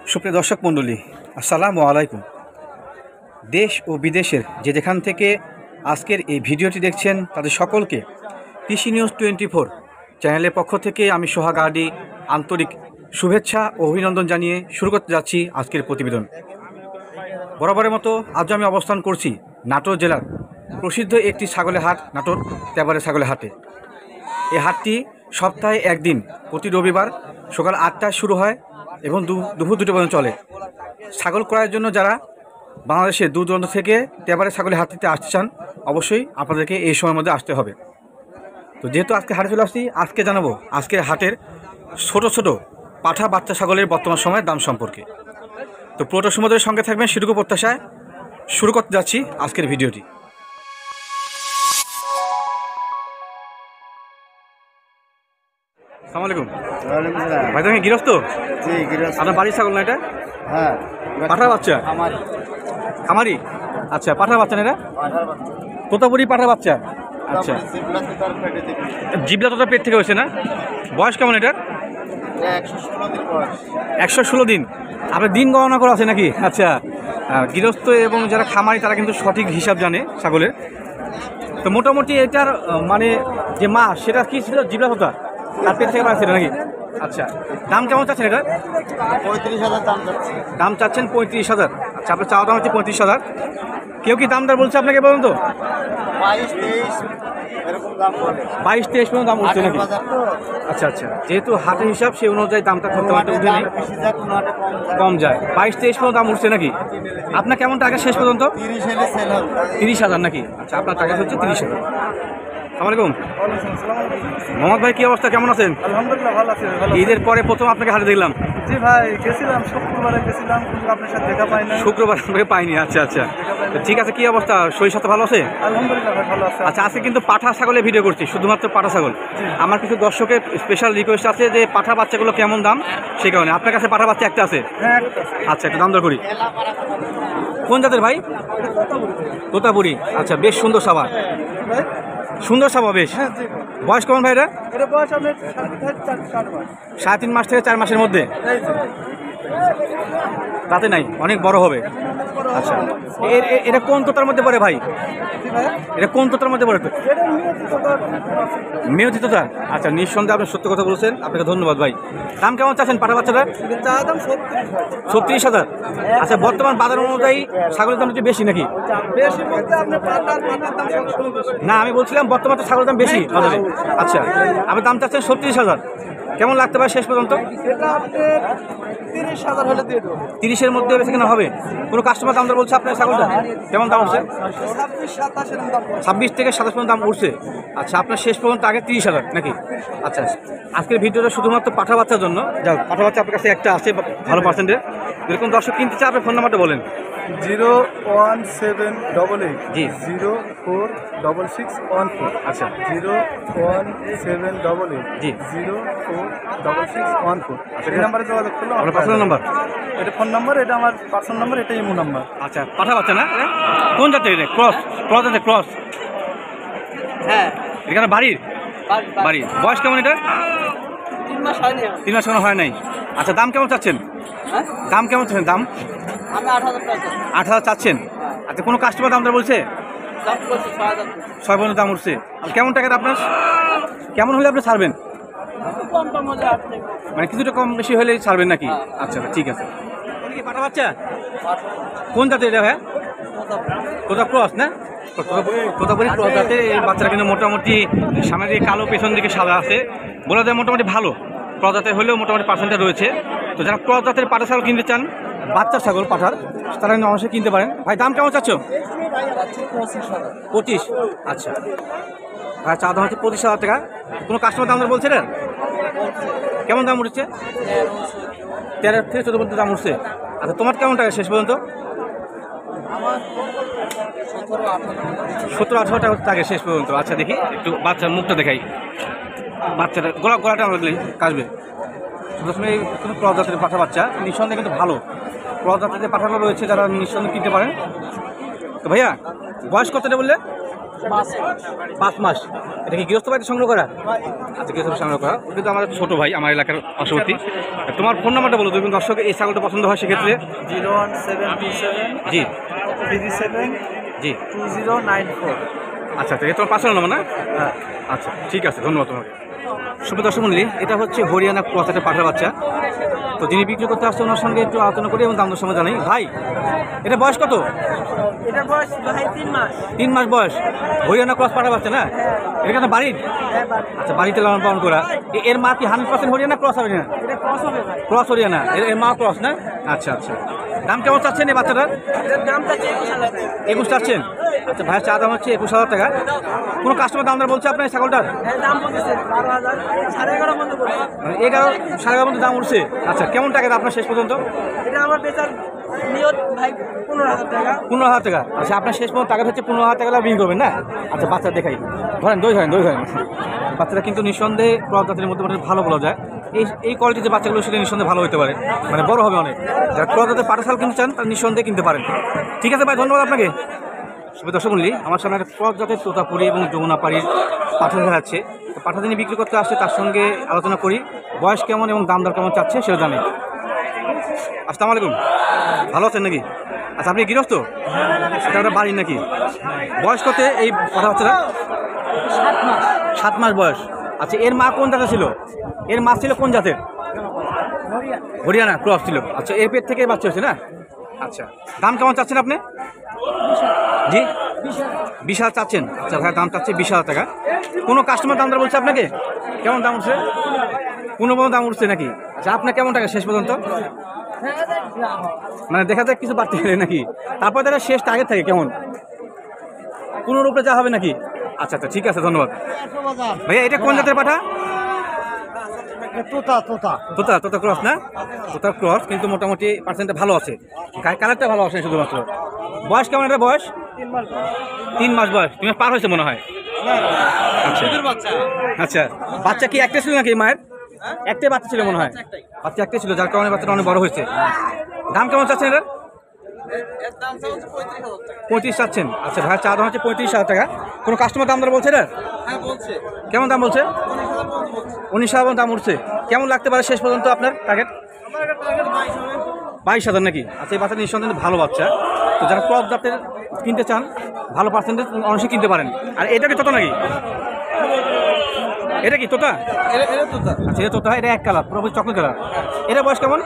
সুপ্রিয় দর্শক মণ্ডলী, আসসালামু আলাইকুম। দেশ ও বিদেশের যেখান থেকে আজকের এই ভিডিওটি দেখছেন তাদের সকলকে কৃষি নিউজ 24 চ্যানেলের পক্ষ থেকে আমি সোহাগ আদি আন্তরিক শুভেচ্ছা ও অভিনন্দন জানিয়ে শুরু করতে যাচ্ছি আজকের প্রতিবেদন। বরাবরের মতো আজ আমি অবস্থান করছি নাটোর জেলার প্রসিদ্ধ একটি ছাগলের হাট, নাটোর তেবারে ছাগলের হাটে। এই হাটটি সপ্তাহে একদিন প্রতি রবিবার সকাল 8টায় শুরু হয় এবং দুপুর 2টা পর্যন্ত চলে। ছাগল ক্রয়ের জন্য যারা বাংলাদেশের দূর দূরান্ত থেকে তেবারে ছাগলের হাটটিতে আসতে চান, অবশ্যই আপনাদেরকে এই সময়ের মধ্যে আসতে হবে। তো যেহেতু আজকে হাটে চলে আসছি, আজকে জানাবো আজকের হাটের ছোট ছোট পাঠা বাচ্চা ছাগলের বর্তমান সময়ের দাম সম্পর্কে। তো পুরোটা সময় ধরে সঙ্গে থাকবেন, সেটুকু প্রত্যাশায় শুরু করতে যাচ্ছি আজকের ভিডিওটি। আসসালামু আলাইকুম ভাই, তুমি গৃহস্থ? জি, গৃহস্থ। আপনার বাড়ির ছাগল না এটা? হ্যাঁ, পাঠার বাচ্চা? খামারি? আচ্ছা, পাঠার বাচ্চা না এটা? তোতাপুরি পাঠার বাচ্চা। আচ্ছা, জিবলা তোতা পেট থেকে হয়েছে না? বয়স কেমন এটার? 116 দিন। আপনার দিন গণনা করা আছে নাকি? আচ্ছা, গৃহস্থ এবং যারা খামারি তারা কিন্তু সঠিক হিসাব জানে ছাগলের। তো মোটামুটি এটার মানে যে মাস সেটা কি ছিল? জিবলা তোতা তার পেট থেকে বাড়ছিল নাকি? আচ্ছা, দাম কেমন চাচ্ছেন এটা? 35,000 দাম যাচ্ছে। দাম চাচ্ছেন 35,000। আচ্ছা, আপনার চাওয়া দাম হচ্ছে 35,000। কেউ কি দামদার বলছে আপনাকে? বলুন তো। 22-23 এরকম দাম বলে। 22-23 পর্যন্ত দাম উঠছে নাকি? আচ্ছা আচ্ছা, যেহেতু হাটের হিসাব সেই অনুযায়ী দামটা করতে পারতে উঠে নেই, কম যায়। 22-23 পর্যন্ত দাম উঠছে নাকি? আপনার কেমন টাকা শেষ পর্যন্ত? 30,000 নাকি? আচ্ছা, আপনার টাকা হচ্ছে 30,000। আসসালামাইকুম মোহাম্মদ ভাই, কি অবস্থা, কেমন আছেন? আলহামদুলিল্লাহ, ভালো আছে। ঈদের পরে প্রথম আপনাকে হাটে দেখলাম। জি ভাই, গেছিলাম শুক্রবারে গেছিলাম, কিন্তু আপনার সাথে দেখা পাই না। শুক্রবার আপনাকে পাইনি। আচ্ছা আচ্ছা, তো ঠিক আছে। কি অবস্থা, শরীর স্বাস্থ্য ভালো আছে? আলহামদুলিল্লাহ ভাই, ভালো আছে। আচ্ছা, আজকে কিন্তু পাঠা ছাগলের ভিডিও করছি, শুধুমাত্র পাঠা ছাগল। আমার কিছু দর্শকের স্পেশাল রিকোয়েস্ট আছে যে পাঠা বাচ্চাগুলো কেমন দাম, সেই কারণে আপনার কাছে পাঠা বাচ্চা একটা আছে? হ্যাঁ। আচ্ছা, একটু দাম দর করি। কোন জাতের ভাই? তোতাপুরি। আচ্ছা, বেশ সুন্দর সাবা, সুন্দর সাবা বেশ। বয়স কেমন ভাই এটা? এটা বয়স আপনার 3.5 মাস থেকে 4 মাসের মধ্যে। তাতে নাই, অনেক বড় হবে। আচ্ছা, এটা কোন তোতার মধ্যে পড়ে ভাই? এটা কোন তোতার মধ্যে পড়ে? মেয়তি তোতা। আচ্ছা, নিঃসন্দেহে আপনি সত্য কথা বলছেন, আপনাকে ধন্যবাদ ভাই। দাম কেমন চাচ্ছেন পাঠা বাচ্চাটা? 36,000। আচ্ছা, বর্তমান বাজার অনুযায়ী ছাগলের দাম একটু বেশি নাকি? না, আমি বলছিলাম বর্তমান তো ছাগলের দাম বেশি বাজারে। আচ্ছা, আপনি দাম চাচ্ছেন 36,000। কেমন লাগতে পারে শেষ পর্যন্ত? 30-এর মধ্যে বেশি কেনা হবে? কোনো কাস্টমার দাম দর বলছে আপনার ছাগলটা কেমন দাম উঠছে? 26 থেকে 27 পর্যন্ত দাম উঠছে। আচ্ছা, আপনার শেষ পর্যন্ত আগে 30,000 নাকি? আচ্ছা, আজকের ভিডিওটা শুধুমাত্র পাঠা বাচ্চার জন্য। যাও, পাঠা বাচ্চা আপনার কাছে একটা আছে ভালো পার্সেন্টের। এরকম দর্শক কিনতে চায়, আপনার ফোন নাম্বারটা বলেন। 01788 জি 046614। আচ্ছা, 01788 জি 046614। আচ্ছা, এই নাম্বারে যোগাযোগ করলে আপনার পার্সোনাল নাম্বার? এটা ফোন নাম্বার, এটা আমার পার্সোনাল নাম্বার, এটা ইমো নাম্বার। আচ্ছা, পাঠা বাচ্চা না? কোন জাতের এটা? ক্রস জাতের ক্রস? হ্যাঁ, এখানে বাড়ির বাড়ির। বয়স কেমন এটা? 3 মাস হয়নি। 3 মাস কোনো হয় নাই। আচ্ছা, দাম কেমন চাচ্ছেন? হ্যাঁ, দাম কেমন চাচ্ছেন? দাম আমি 8,000 টাকা 8,000 চাচ্ছেন। আচ্ছা, কোনো কাস্টমার দামটা বলছে? দাম বলছি 6,000। 6 পর্যন্ত দাম উঠছে। আর কেমন টাকার আপনার, কেমন হলে আপনি ছাড়বেন? কম কম হলে 8 টাকা। মানে কিছুটা কম বেশি হলে ছাড়বেন নাকি? আচ্ছা, ঠিক আছে। কি পাঠা বাচ্চা? কোন জাতের এটা ভাই? কোথা ক্রস না? কোথাপুরি ক্রস জাতের এই বাচ্চারা কিন্তু মোটামুটি সামনে দিকে কালো, পেছন দিকে সাদা আছে, বলা যায় মোটামুটি ভালো। ক্রস জাতের হলেও মোটামুটি পার্সেন্টেজ রয়েছে। তো যারা ক্রস জাতের পাঠা ছাগল কিনতে চান, বাচ্চা ছাগল পাঠার, তারা কিন্তু অবশ্যই কিনতে পারেন। ভাই, দাম কেমন চাচ্ছ? 25। আচ্ছা, আর চা দাম হচ্ছে 25,000 টাকা। কোনো কাস্টমার দাম বলছে না? কেমন দাম উঠছে? 13 থেকে 14 পর্যন্ত দাম উঠছে। আচ্ছা, তোমার কেমন টাকা শেষ পর্যন্ত? 17-18 টাকা থাকে শেষ পর্যন্ত। আচ্ছা, দেখি একটু বাচ্চার মুখটা দেখাই। বাচ্চাটা গলাটা লাগলে কাটবে। প্রথমে কোনো ক্রস জাতের পাঠা বাচ্চা, নিঃসন্দেহে কিন্তু ভালো ক্রস জাতের যে পাঠাগুলো রয়েছে, যারা নিঃসন্দেহে কিনতে পারেন। তো ভাইয়া, বয়স কতটা বললে? 5 মাস। এটা কি গৃহস্থ বাড়িতে সংগ্রহ করা? আচ্ছা, গৃহস্থ সংগ্রহ করা। কিন্তু আমার ছোট ভাই, আমার এলাকার পার্শ্ববর্তী। তোমার ফোন নাম্বারটা বলো, যদি দর্শক এই ছাগলটা পছন্দ হয় সেক্ষেত্রে। 01727 জি 37 জি 2094। আচ্ছা, এটা তোমার পার্সোনাল নাম্বার না? হ্যাঁ। আচ্ছা, ঠিক আছে, ধন্যবাদ তোমাকে। শুভ দর্শক মন্ডলী, এটা হচ্ছে হরিয়ানা ক্রস একটা পাঠার বাচ্চা। তো যিনি বিক্রি করতে আসছে ওনার সঙ্গে একটু আলোচনা করি এবং দাম দর সময় জানাই। ভাই, এটা বয়স কত? এটা বয়স ভাই 3 মাস। 3 মাস বয়স, হরিয়ানা ক্রস পাঠা বাচ্চা না? এটা কেন বাড়ির? আচ্ছা, বাড়িতে লালন পালন করা। এর মা কি 100% হরিয়ানা ক্রস হবে না? এটা ক্রস হবে ভাই। ক্রস হরিয়ানা, এর মা ক্রস না? আচ্ছা আচ্ছা, দাম কেমন চাচ্ছেন এই বাচ্চাটার? এটার দামটা 21,000 টাকা। 21 চাচ্ছেন? আচ্ছা, ভাইয়ের চা দাম হচ্ছে 21,000 টাকা। কোনো কাস্টমার দাম দর বলছে আপনার এই ছাগলটার? হ্যাঁ, দাম বলতেছে 12,000, 11.5 মতো পড়বে। মানে 11, 11.5 মতো দাম উঠছে। আচ্ছা, কেমন টাকা আপনার শেষ পর্যন্ত? এটা আমার বেচার নিয়ত ভাই 15,000 টাকা। 15,000 টাকা। আচ্ছা, আপনার শেষ পর্যন্ত টাকা হচ্ছে 15,000 টাকা বিক্রি করবেন না? আচ্ছা, বাচ্চা দেখাই, ধরেন দই ধরেন। বাচ্চাটা কিন্তু নিঃসন্দেহে ক্রস জাতের মধ্যে মানে ভালো বলা যায়। এই কোয়ালিটির যে বাচ্চাগুলো সেটা নিঃসন্দেহে ভালো হতে পারে, মানে বড় হবে অনেক। যারা ক্রস জাতের পাটা শাল কিনতে চান তারা নিঃসন্দেহে কিনতে পারেন। ঠিক আছে ভাই, ধন্যবাদ আপনাকে। শুভ দর্শক মন্ডলী, আমার সামনে একটা ক্রস জাতের তোতাপুরি এবং যমুনাপাড়ির পাঠা দেখা যাচ্ছে। তো পাঠা যিনি বিক্রি করতে আসছে তার সঙ্গে আলোচনা করি, বয়স কেমন এবং দাম দর কেমন চাচ্ছে সেটা জানি। আসসালামু আলাইকুম, ভালো আছেন নাকি? আচ্ছা, আপনি গৃহস্থ? এটা একটা বাড়ি নাকি? বয়স কত এই পাঠা বাচ্চারা? 7 মাস বয়স। আচ্ছা, এর মা কোন জাতের ছিল? এর মা ছিল কোন জাতের? হরিয়ানা ক্রস ছিল। আচ্ছা, এর পেট থেকে বাচ্চা হচ্ছে না? আচ্ছা, দাম কেমন চাচ্ছেন আপনি? জি 20,000 চাচ্ছেন। আচ্ছা ভাই, দাম চাচ্ছে 20,000 টাকা। কোনো কাস্টমার দাম দর বলছে আপনাকে? কেমন দাম উঠছে? কোনো দাম উঠছে নাকি? আচ্ছা, আপনার কেমন টাকা শেষ পর্যন্ত? মানে দেখা যায় কিছু বাড়তে গেলে নাকি? তারপর দেখা শেষ টার্গেট থাকে কেমন? কোনো রূপে যা হবে নাকি? আচ্ছা আচ্ছা, ঠিক আছে, ধন্যবাদ ভাইয়া। এটা কোন জাতের পাঠা? তোতা ক্রস না? তোতা ক্রস, কিন্তু মোটামুটি পার্সেন্টটা ভালো আছে, কালারটা ভালো আছে শুধুমাত্র। বয়স কেমন এটা? বয়স 3 মাস বয়স। 3 মাস পার হয়েছে মনে হয়। আচ্ছা আচ্ছা, বাচ্চা কি একটা ছিল নাকি মায়ের? একটাই বাচ্চা ছিল মনে হয়, বাচ্চা একটাই ছিল, যার কারণে বাচ্চাটা অনেক বড় হয়েছে। দাম কেমন চাচ্ছেন এটা? 35 চাচ্ছেন। আচ্ছা ভাই, চা দাম হচ্ছে 35,000 টাকা। কোনো কাস্টমার দাম দর বলছে এটা? কেমন দাম বলছে? 19,000 দাম উঠছে। কেমন লাগতে পারে শেষ পর্যন্ত আপনার টার্গেট? 22,000 নাকি? আচ্ছা, এই বাচ্চাটা নিঃসন্দেহে ভালো বাচ্চা। তো যারা ক্রস জাতের কিনতে চান, ভালো পার্সেন্টেজ অবশ্যই কিনতে পারেন। আর এটা কি তোতা নাকি? এটা কি তোতা? আচ্ছা, এটা তোতা। এটা এক কালার, পুরোপুরি চকলেট কালার। এটা বয়স কেমন?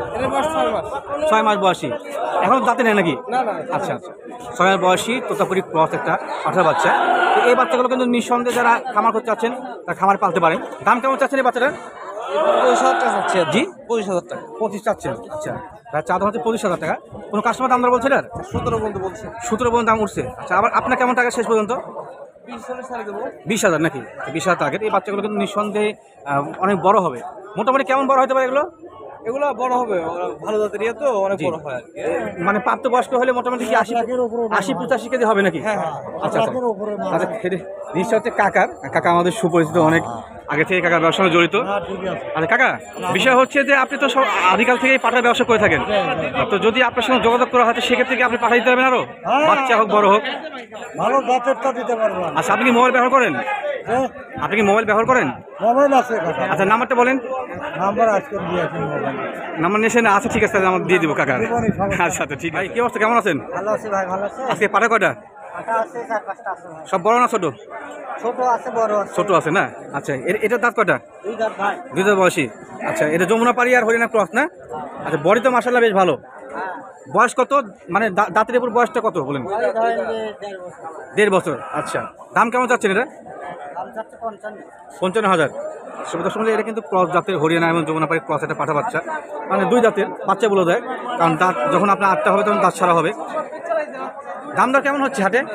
6 মাস বয়সী। এখন দাঁতে নেই নাকি? আচ্ছা আচ্ছা, 6 মাস বয়সী তোতাপুরি ক্রস একটা পাঠার বাচ্চা। তো এই বাচ্চাগুলো কিন্তু নিঃসন্দেহে যারা খামার করতে চাচ্ছেন তারা খামার পালতে পারেন। দাম কেমন চাচ্ছেন এই বাচ্চাটা? 25,000 টাকা চাচ্ছি। জি 25,000 টাকা। 25 চাচ্ছেন। আচ্ছা, চা দাম হচ্ছে 25,000 টাকা। কোনো কাস্টমার দাম দর বলছে না? 17 পর্যন্ত বলছে। 17 পর্যন্ত দাম উঠছে। আচ্ছা, আবার আপনার কেমন টাকা শেষ পর্যন্ত? 20,000 ছাড়ে দেবো। 20,000 নাকি? 20,000 টার্গেট। এই বাচ্চাগুলো কিন্তু নিঃসন্দেহে অনেক বড় হবে। মোটামুটি কেমন বড় হতে পারে এগুলো? এগুলো বড় হবে, ওরা ভালো জাতের ইয়ে তো, অনেক জি। বড় হয় আর কি। মানে প্রাপ্তবয়স্ক হলে মোটামুটি কি 80-85 কেজি হবে নাকি? হ্যাঁ হ্যাঁ। আচ্ছা আচ্ছা আচ্ছা, জিনিসটা হচ্ছে কাকা আমাদের সুপরিচিত, অনেক আগে থেকে কাকার ব্যবসার সঙ্গে জড়িত। আচ্ছা কাকা, বিষয় হচ্ছে যে আপনি তো সব আদিকাল থেকেই পাঠার ব্যবসা করে থাকেন। তো যদি আপনার সঙ্গে যোগাযোগ করা হয়, সেক্ষেত্রে কি আপনি পাঠা দিতে পারবেন আরো? বাচ্চা হোক বড় হোক। ভালো জাতেরটা দিতে পারবো। আচ্ছা, আপনি কি মোবাইল ব্যবহার করেন? আপনি কি মোবাইল ব্যবহার করেন? মোবাইল আছে, আচ্ছা, নাম্বারটা বলেন। নাম্বার আজকে দিয়েছি মোবাইল। নাম্বার নিয়েছেন? আচ্ছা ঠিক আছে, তাহলে আমার দিয়ে দিব কাকা। আচ্ছা আচ্ছা, ঠিক আছে। কি অবস্থা, কেমন আছেন? ভালো আছে ভাই, ভালো আছে। আজকে পাঠা কয়টা? আটা আছে, 4-5টা আছে ভাই। সব বড় না ছোট? ছোট আছে, বড় আছে। ছোট আছে না? আচ্ছা, এটার দাঁত কয়টা? দুই দাঁত ভাই। 2 দাঁত বয়সী। আচ্ছা, এটা যমুনাপাড়ি আর হরিয়ানা ক্রস না? আচ্ছা, বডি তো মাশাআল্লাহ বেশ ভালো। হ্যাঁ। বয়স কত, মানে দাঁতের উপর বয়সটা কত বলেন? ধরেন যে 1.5 বছর। 1.5 বছর। আচ্ছা, দাম কেমন চাচ্ছেন এটা? দাম চাচ্ছে 55। 55,000। সুবিধার সঙ্গে এটা কিন্তু ক্রস জাতের হরিয়ানা এবং যমুনাপাড়ি ক্রস একটা পাঠা বাচ্চা, মানে 2 দাঁতের বাচ্চা বলে দেয়, কারণ দাঁত যখন আপনার 8টা হবে তখন দাঁত ছাড়া হবে। দাম দর কেমন হচ্ছে হাটে?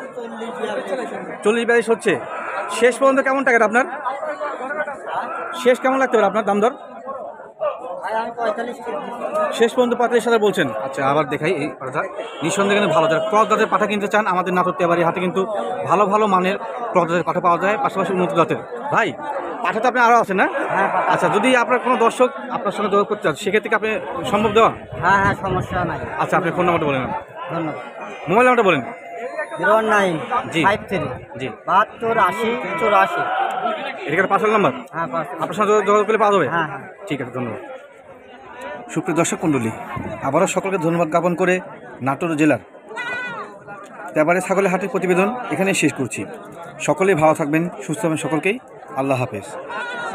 40-42 হচ্ছে। শেষ পর্যন্ত কেমন টাকাটা আপনার? শেষ কেমন লাগতে পারে আপনার দাম দর? ভাই আমি 45 কেজি। শেষ পর্যন্ত 45,000 বলছেন। আচ্ছা, আবার দেখাই এই পাঠাটা। নিঃসন্দেহে কিন্তু ভালো, যারা ক্রস জাতের পাঠা কিনতে চান আমাদের নাটোর হাটে কিন্তু ভালো ভালো মানের ক্রস জাতের পাঠা পাওয়া যায়, পাশাপাশি উন্নত জাতের। ভাই, পাঠা তো আপনি আরও আছেন না? হ্যাঁ। আচ্ছা, যদি আপনার কোনো দর্শক আপনার সঙ্গে যোগাযোগ করতে চান, সেক্ষেত্রে কি আপনি সম্ভব দেওয়া? হ্যাঁ হ্যাঁ, সমস্যা নাই। আচ্ছা, আপনি ফোন নাম্বারটা বলেন। ধন্যবাদ। মোবাইল নাম্বারটা বলেন। 019 জি। 53 জি 72 80 84। এটা পার্সেল নাম্বার হ্যাঁ পাঁচ। আপনার সাথে যোগাযোগ করলে পাওয়া যাবে? হ্যাঁ হ্যাঁ। ঠিক আছে, ধন্যবাদ। সুপ্রিয় দর্শক মণ্ডলী, আবারও সকলকে ধন্যবাদ জ্ঞাপন করে নাটোর জেলার তেবারে ছাগলের হাটের প্রতিবেদন এখানে শেষ করছি। সকলেই ভালো থাকবেন, সুস্থ হবেন, সকলকেই আল্লাহ হাফেজ।